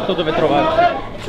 posto dove trovarsi.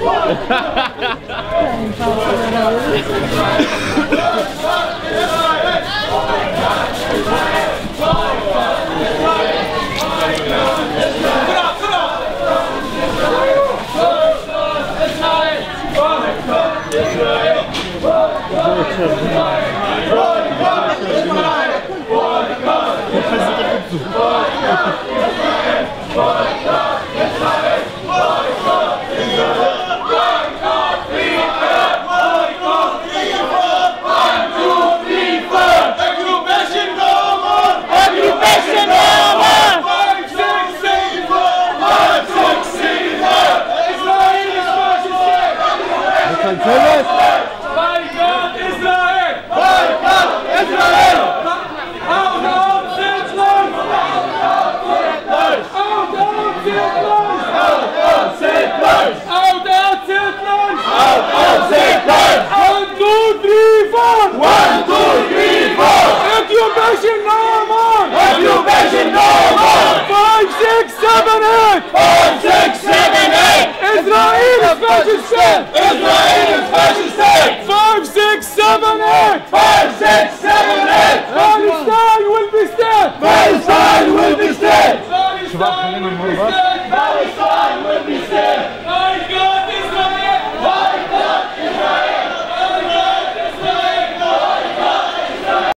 Occupation no more! 5, 6, 7, 8! 5, 6, 7, 8! Israel fascist state! Israel fascist state! 5, 6, 7, 8! 5, 6, 7, 8! Palestine will be state! Palestine will be state! Palestine will be state!